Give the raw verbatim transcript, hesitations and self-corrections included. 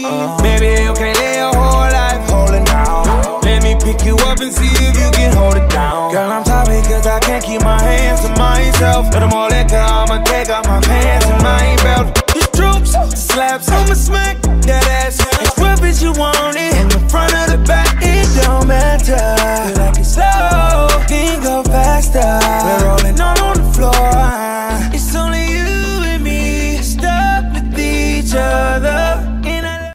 Uh, Baby, you can't lay your whole life holding down. Let me pick you up and see if you can hold it down. Girl, I'm sorry cause I can't keep my hands to myself. Little more liquor, I'ma take off my pants and my belt. These troops, slaps, I'ma smack that ass.